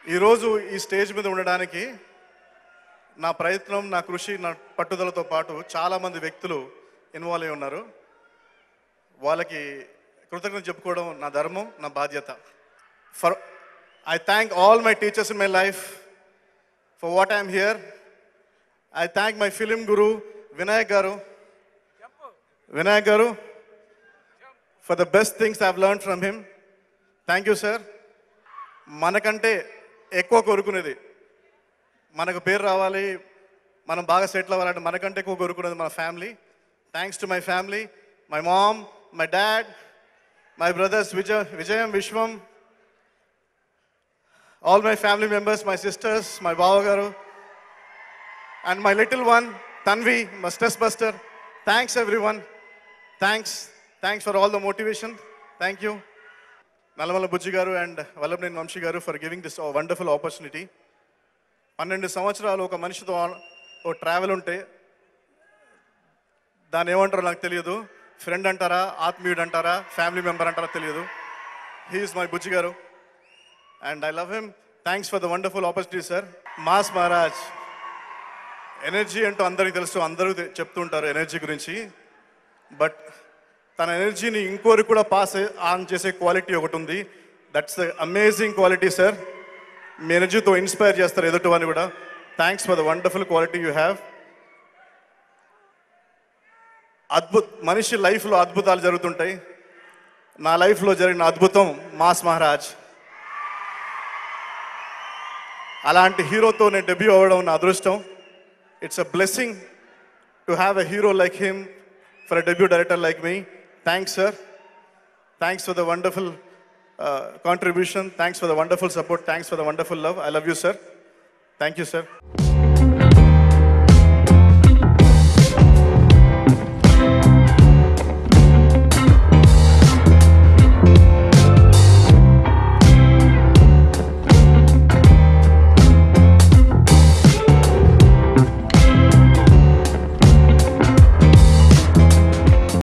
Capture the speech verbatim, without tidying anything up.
ఈరోజు ఈ స్టేజ్ మీద ఉండడానికి నా ప్రయత్నం, నా కృషి, నా పట్టుదలతో పాటు చాలామంది వ్యక్తులు ఇన్వాల్వ్ అయి ఉన్నారు. వాళ్ళకి కృతజ్ఞత చెప్పుకోవడం నా ధర్మం, నా బాధ్యత. For I thank all my teachers in my life for what I'm here. I thank my film guru Vinayak garu Vinayak garu for the best things I have learned from him. Thank you sir. మనకంటే ఎక్కువ కోరుకునేది, మనకు పేరు రావాలి, మనం బాగా సెటిల్ అవ్వాలంటే మనకంటే ఎక్కువ కోరుకునేది మన family. Thanks to my family, my mom, my dad, my brothers Vijay Vijayam Vishwam, all my family members, my sisters, my Baba Garu, and my little one, Tanvi, my stress buster. Thanks everyone. Thanks. Thanks for all the motivation. Thank you. Nalamala Bujji Garu and Vallabhనేని Vamshi Garu for giving this wonderful opportunity. పన్నెండు సంవత్సరాలు ఒక మనిషితో ఓ travel ఉంటే దాన్ని ఏమంటారో నాకు తెలియదు. Friend అంటారా, ఆత్మీయుడు అంటారా, ఫ్యామిలీ మెంబర్ అంటారా తెలియదు. హీ ఈజ్ మై బుజ్జి గారు and I love him. Thanks for the wonderful opportunity, sir. Mass Maharaj. Energy అంటూ అందరికీ తెలుసు, అందరూ చెప్తుంటారు ఎనర్జీ గురించి. బట్ తన ఎనర్జీని ఇంకోరికి కూడా పాస్ ఆన్ చేసే క్వాలిటీ ఒకటి ఉంది. That's the amazing quality sir. మీ ఎనర్జీతో ఇన్స్పైర్ చేస్తారు ఎదుటి వారిని కూడా. Thanks for the wonderful quality you have. అద్భుత మనిషి లైఫ్లో అద్భుతాలు జరుగుతుంటాయి. నా లైఫ్లో జరిగిన అద్భుతం మాస్ మహారాజ్. అలాంటి హీరోతో నేను డెబ్యూ అవ్వడం నా అదృష్టం. It's a blessing to have a hero like him for a debut director like me. Thanks sir. Thanks for the wonderful contribution. Thanks for the wonderful support. Thanks for the wonderful love. I love you, sir. Thank you, sir.